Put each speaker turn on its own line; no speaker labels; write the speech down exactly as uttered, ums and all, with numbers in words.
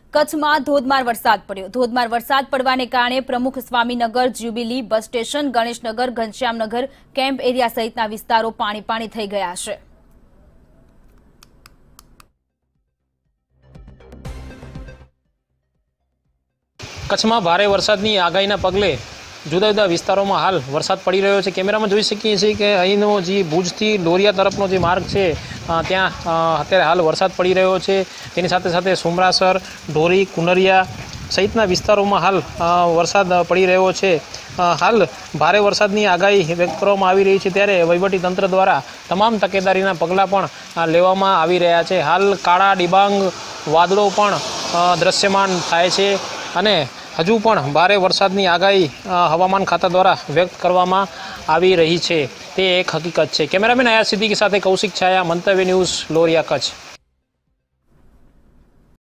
કચ્છમાં ધોધમાર વરસાદ પડ્યો। ધોધમાર વરસાદ પડવાને કારણે Pramukh Swaminagar, Jubilee, bus station, Ganeshnagar, Ghanshyamnagar, camp area સહિતના વિસ્તારો પાણી પાણી થઈ ગયા છે।
કચ્છમાં ભારે વરસાદની આગાહીના પગલે જુદા જુદા વિસ્તારોમાં હાલ વરસાદ પડી રહ્યો છે। કેમેરામાં જોઈ શકીએ છીએ કે અહીંનો જે ભુજથી ડોરિયા તરફનો જે માર્ગ છે ત્યાં અત્યારે હાલ વરસાદ પડી રહ્યો છે। તેની સાથે સાથે સુમરાસર, ઢોરી, કુનરિયા સહિતના વિસ્તારોમાં હાલ વરસાદ પડી રહ્યો છે। હાલ ભારે વરસાદની આગાહી વ્યક્ત કરવામાં આવી રહી છે, ત્યારે વહીવટી તંત્ર દ્વારા તમામ તકેદારીના પગલાં પણ લેવામાં આવી રહ્યા છે। હાલ કાળા ડિબાંગ વાદળો પણ દ્રશ્યમાન થાય છે અને હજુ પણ ભારે વરસાદની આગાહી હવામાન ખાતા દ્વારા વ્યક્ત કરવામાં આવી રહી છે, તે એક હકીકત છે। કેમેરામેન આયા સિદ્દીકી સાથે કૌશિક છાયા, મંતવ્ય ન્યૂઝ, લોરિયા, કચ્છ।